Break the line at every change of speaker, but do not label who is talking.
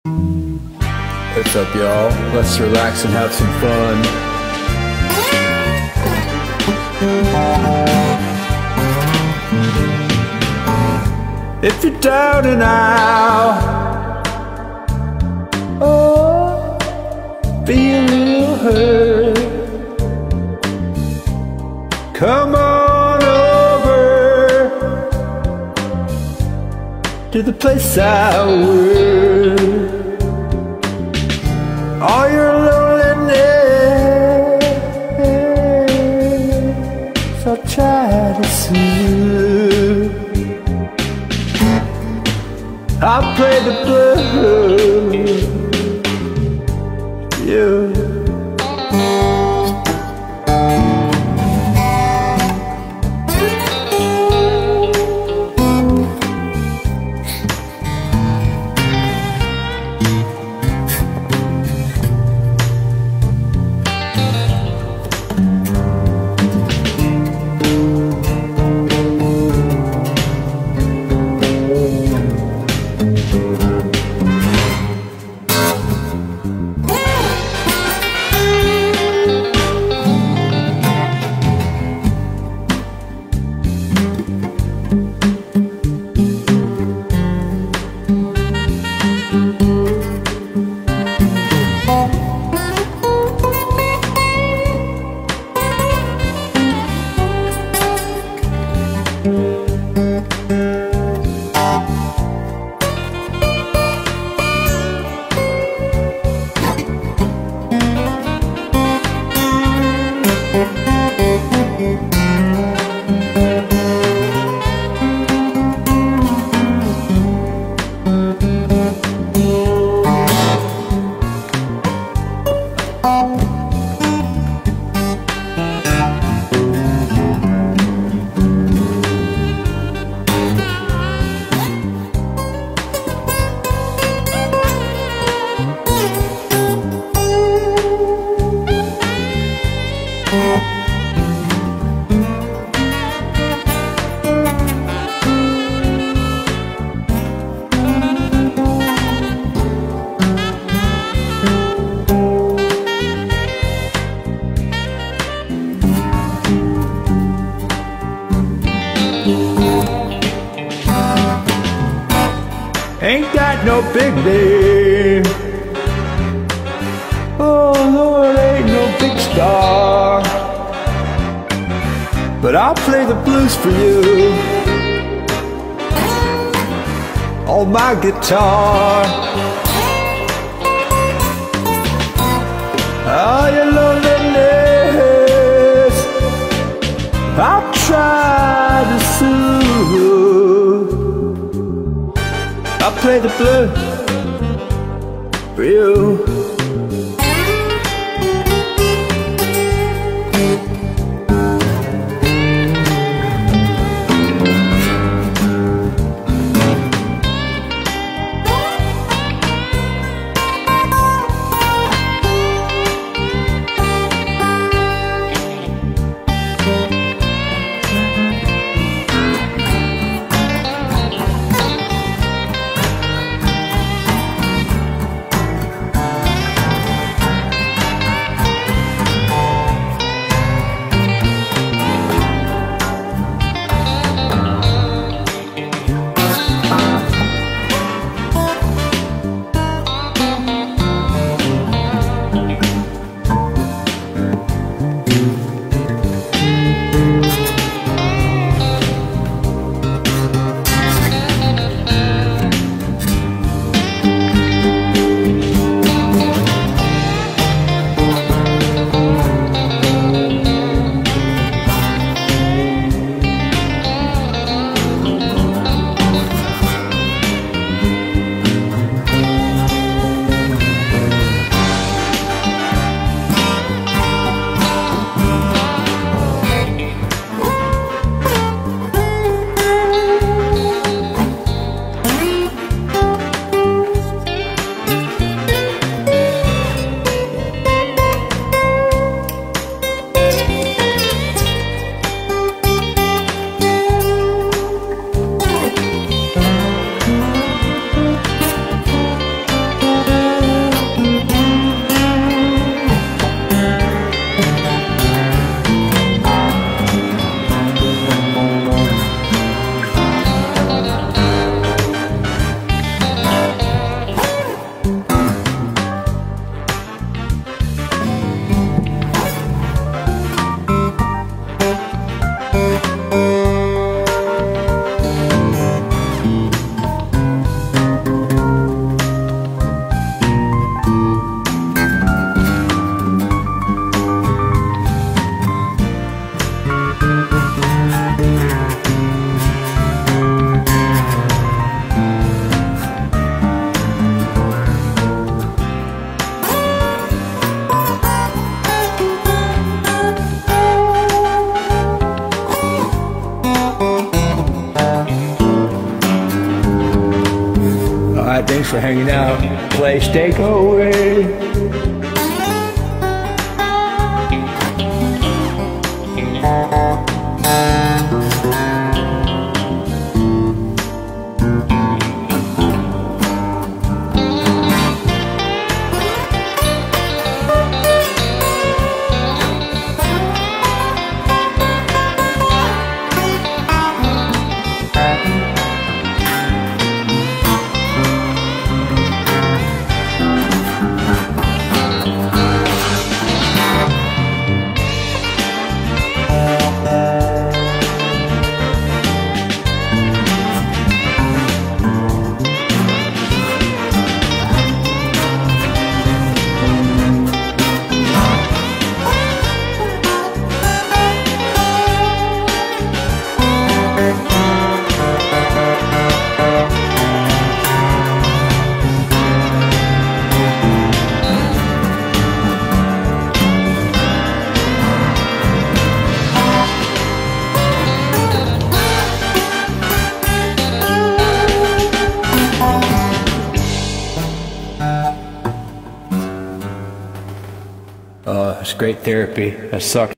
What's up, y'all? Let's relax and have some fun. If you're down and out, oh, feel a little hurt, come on over to the place I work. All your loneliness I'll try to soothe. I'll play the blues, you. Ain't got no big name, oh Lord, ain't no big star, but I'll play the blues for you on my guitar. Oh, your loneliness I'll try to soothe. I'll play the blues for you. Thanks for hanging out. Place take away. It's great therapy. That sucked.